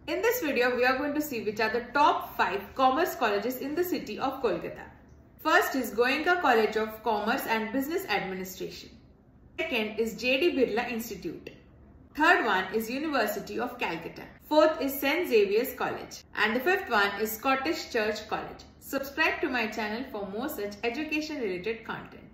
In this video, we are going to see which are the top 5 commerce colleges in the city of Kolkata. First is Goenka College of Commerce and Business Administration. Second is J.D. Birla Institute. Third one is University of Calcutta. Fourth is St. Xavier's College. And the fifth one is Scottish Church College. Subscribe to my channel for more such education related content.